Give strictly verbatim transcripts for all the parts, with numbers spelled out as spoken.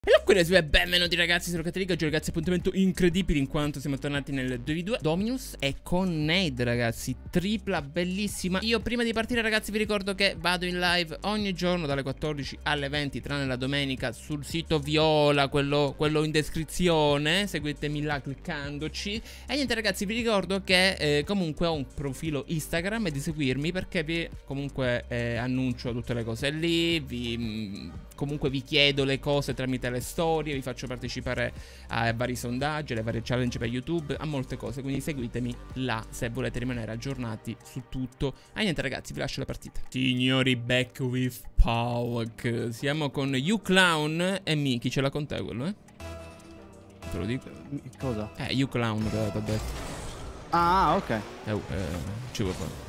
Hello curiosi e benvenuti ragazzi, sono Caterica. Oggi ragazzi appuntamento incredibile in quanto siamo tornati nel due v due Dominus e con Nade ragazzi, tripla bellissima. Io prima di partire ragazzi vi ricordo che vado in live ogni giorno dalle quattordici alle venti, tranne la domenica, sul sito Viola, quello, quello in descrizione. Seguitemi là cliccandoci. E niente ragazzi, vi ricordo che eh, comunque ho un profilo Instagram e di seguirmi, perché vi comunque eh, annuncio tutte le cose lì, vi, mh, comunque vi chiedo le cose tramite le storie, vi faccio partecipare a vari sondaggi, alle varie challenge per YouTube, a molte cose, quindi seguitemi là se volete rimanere aggiornati su tutto. E niente ragazzi, vi lascio la partita. Signori, back with Pauk. Siamo con uClown e Miki, ce l'ha con te quello, eh? Te lo dico. Cosa? Eh, uClown te l'ho detto. Ah, ok. Eh, uh, eh, ci vuoi fare.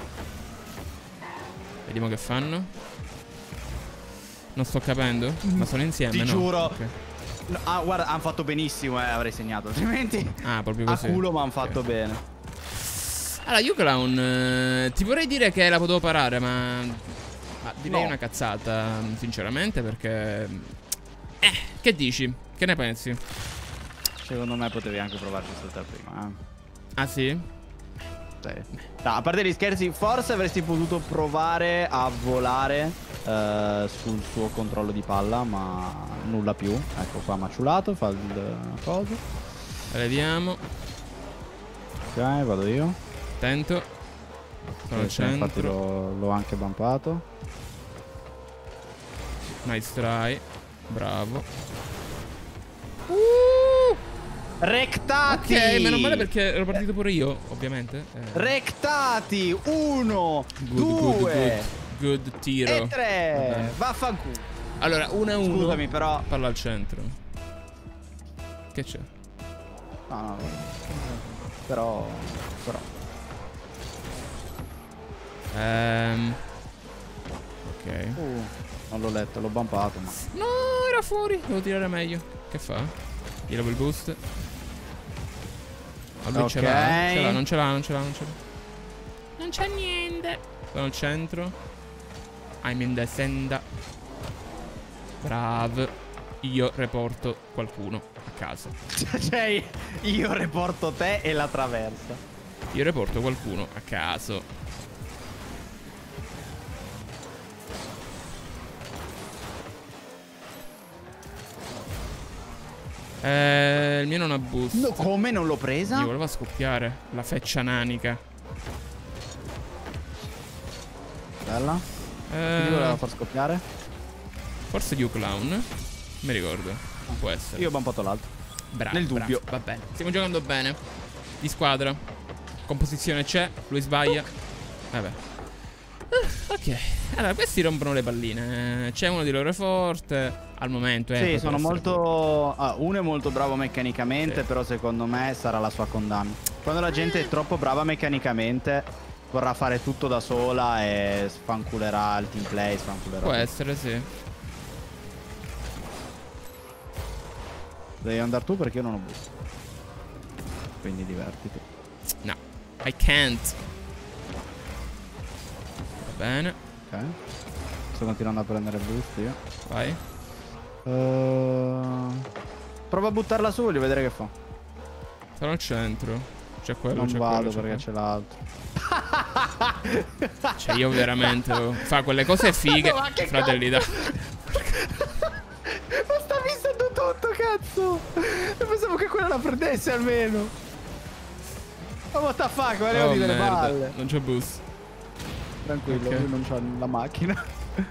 Vediamo che fanno. Non sto capendo, ma sono insieme, Ti no? giuro. Okay. No, ah, guarda, hanno fatto benissimo, eh, avrei segnato. Altrimenti Ah, proprio così. a culo, ma hanno okay. fatto bene. Allora, uClown, eh, ti vorrei dire che la potevo parare, ma, ma direi No. una cazzata, sinceramente, perché... Eh, che dici? Che ne pensi? Secondo me potevi anche provarci a saltare prima, eh. Ah, sì? Sì. No, a parte gli scherzi, forse avresti potuto provare a volare eh, sul suo controllo di palla, ma nulla più. Ecco qua, maciulato, fa il coso. Vediamo. Ok, vado io. Attento. Sono al Sì, infatti centro. l'ho anche bumpato. Nice try. Bravo. Rectati! Ok, meno male perché ero partito pure io, ovviamente. Eh. Rectati! Uno, Good, due, good, good. Good tiro. e tre. Vaffanculo. Allora, uno e uno. Scusami, però. Palla al centro. Che c'è? No, no, però. Però. Ehm. Ok. Uh, non l'ho letto, l'ho bumpato, ma. No, era fuori. Devo tirare meglio. Che fa? Gli levo il boost. Ma lui Ok. ce l'ha. Ce l'ha, non ce l'ha, non ce l'ha, non ce l'ha. Non c'è niente. Sono al centro. I'm in the senda. Bravo. Io reporto qualcuno a casa. Cioè, io reporto te e la traversa. Io reporto qualcuno a caso. Eh, il mio non ha boost. No, come non l'ho presa? Io voleva scoppiare la feccia nanica. Bella. Eh, Chi voleva far scoppiare? Forse uClown. Mi ricordo. Può essere. Io ho bumpato l'altro. Bravo. Nel dubbio. Bravo. Va bene. Stiamo giocando bene. Di squadra. Composizione c'è. Lui sbaglia. Vabbè. Uh, ok. Allora, questi rompono le palline. C'è uno di loro è forte. Al momento, eh. Sì, sono molto. Ah, uno è molto bravo meccanicamente, sì. Però secondo me sarà la sua condanna. Quando la gente è troppo brava meccanicamente, vorrà fare tutto da sola e sfanculerà il team play. Sfanculerà. Può essere, sì. Devi andare tu perché io non ho boost. Quindi divertiti. No, I can't. Va bene. Ok. Sto continuando a prendere boost io. Vai. Uh, prova a buttarla su, voglio vedere che fa. Sono al centro. C'è quello, non c'è vado quello, perché c'è l'altro. Cioè io veramente oh, fa quelle cose fighe. Ma che fratelli da. Ma stavi visto tutto, cazzo. Io pensavo che quella la prendesse almeno. Ma what the fuck, ma Oh, delle merda. balle. Non c'è boost. Tranquillo, Okay. lui non c'ha la macchina.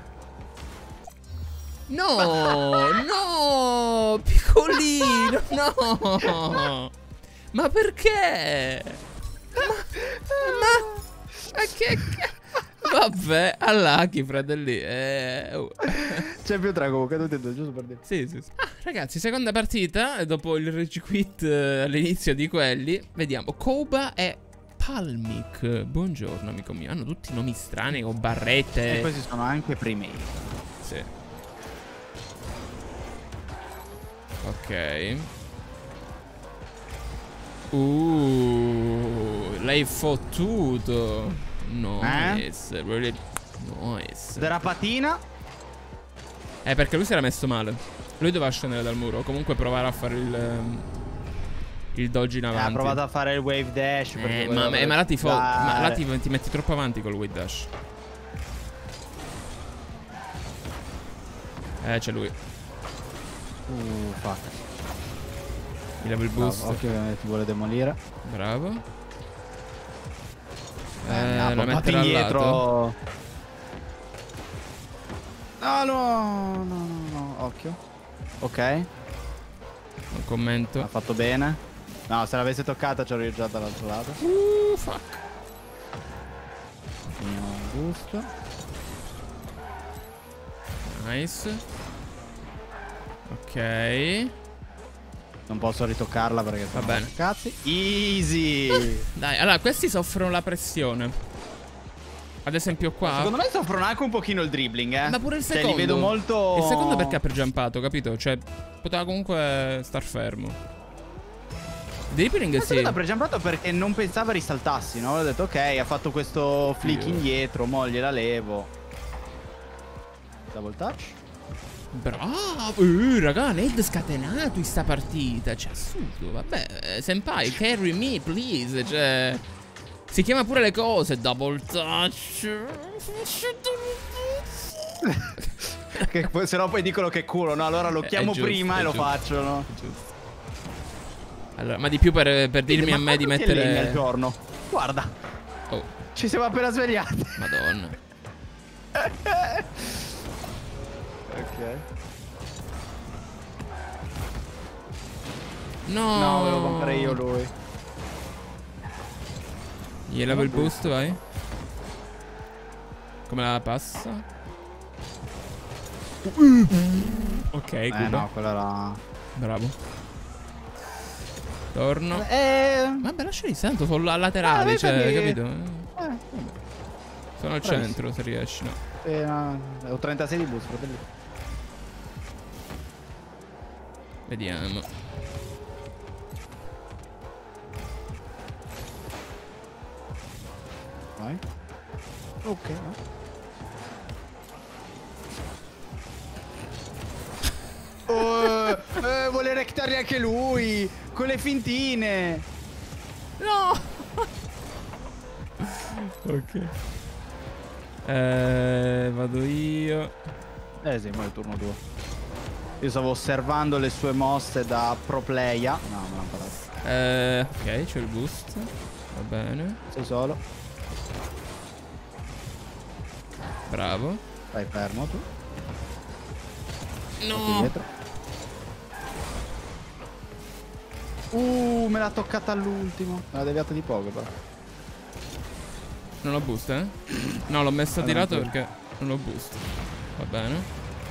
No, no, piccolino, no. Ma perché? Ma, ma, ma che, che... Vabbè, all'Aki, fratelli. Eh, oh. C'è più tre comunque, tutti e due, giusto per dire. Sì, sì, sì. Ah, ragazzi, seconda partita. Dopo il rage quit eh, all'inizio di quelli. Vediamo, Koba e Palmic. Buongiorno, amico mio. Hanno tutti nomi strani o barrette. E questi sono anche primate. Sì. Ok. Uh, l'hai fottuto. Nice, eh? Really nice. Derapatina. Eh, perché lui si era messo male. Lui doveva scendere dal muro. Comunque provare a fare il um, il dodge in avanti. Ha provato a fare il wave dash. Eh, ma, ma, ma là, ti, ma là ti, ti metti troppo avanti col wave dash. Eh, c'è lui. Uh, fuck. Mi levo il boost. Occhio che ti vuole demolire. Bravo. Eh, eh, lo metterà indietro. No, no, no, no, no. Occhio. Ok. Non commento. Ha fatto bene. No, se l'avesse toccata ci avrei già dall'altro lato. Uh, fuck. Mio boost. Nice. Ok. Non posso ritoccarla perché va bene. Cazzi. Easy. Dai, allora questi soffrono la pressione. Ad esempio qua. Secondo me soffrono anche un pochino il dribbling, eh. Ma pure il secondo. Cioè, li vedo molto. Il secondo perché ha pregiampato, capito? Cioè, poteva comunque star fermo. Il dribbling sì. Ha pregiampato perché non pensava risaltassi, no? Ho detto, ok, ha fatto questo flick indietro, mo gliela levo. Double touch. Bravo. Uh, raga, Ned scatenato in sta partita. Cioè, assurdo. Vabbè, senpai, carry me, please. Cioè, si chiama pure le cose. Double touch. Che se no poi dicono che culo, no? Allora lo chiamo giusto, prima e lo giusto. faccio, no? Giusto. Allora, ma di più per, per dirmi ma a me di mettere al giorno. Guarda. Oh. Ci siamo appena svegliati. Madonna. Ok. No. No, volevo comprare io lui. Gli levo il boost, vai. Come la passa? Uh. Ok, eh, Cuba. no, quella era. Bravo. Torno. Eh. Vabbè, lasciali tanto, sono a laterali, ah, cioè, che... capito? Eh. Sono al Bravissimo. centro, se riesci, no. Eh, no. Ho trentasei di boost, fratello. Vediamo. Vai. Ok, no. Oh, eh, vuole rectare anche lui con le fintine. No. Ok. Eh, vado io. Eh sì, ma è il turno tuo. Io stavo osservando le sue mosse da pro player. No, me l'hanno parato. Eh, ok, c'ho il boost. Va bene. Sei solo. Bravo. Vai fermo tu. No. Uh, me l'ha toccata all'ultimo. Me l'ha deviata di poco però. Non ho boost, eh? No, l'ho messa di lato perché non ho boost. Va bene.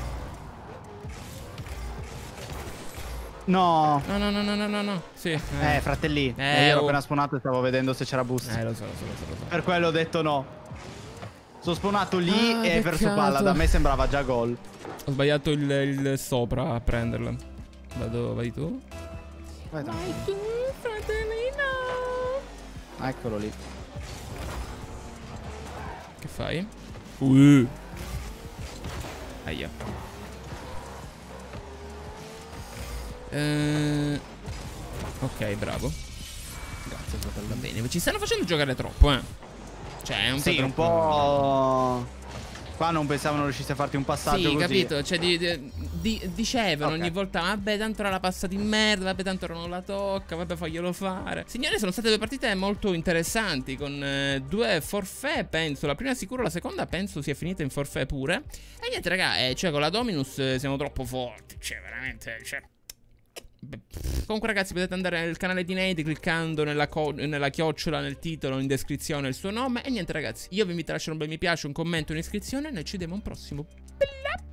No. No, no, no, no, no, no, no. Sì. Eh, eh fratelli. Eh, eh, io ero oh. appena spawnato e stavo vedendo se c'era boost. Eh, lo so, lo so, lo so, lo so. Per quello ho detto no. Sono spawnato lì ah, e hai perso palla. Da me sembrava già gol. Ho sbagliato il, il sopra a prenderla. Vado, vai tu. Vai, vai tu, fratellino. Eccolo lì. Che fai? Uh. Aia. Eh, ok, bravo. Grazie, fratello. Va bene, ci stanno facendo giocare troppo, eh. Cioè, è un sì, po' un po'. Qua non pensavano riuscisse a farti un passaggio sì, così. capito? Cioè, di, di, di, dicevano okay. ogni volta: vabbè, tanto era la passa di merda, vabbè, tanto non la tocca, vabbè, faglielo fare. Signori, sono state due partite molto interessanti, con eh, due forfait, penso. La prima sicuro, la seconda penso sia finita in forfait pure. E niente, raga, eh, cioè, con la Dominus eh, siamo troppo forti. Cioè, veramente, cioè... Comunque ragazzi, potete andare nel canale di Nate cliccando nella, nella chiocciola, nel titolo, in descrizione il suo nome. E niente ragazzi, io vi invito a lasciare un bel mi piace, un commento, un'iscrizione. E noi ci vediamo a un prossimo.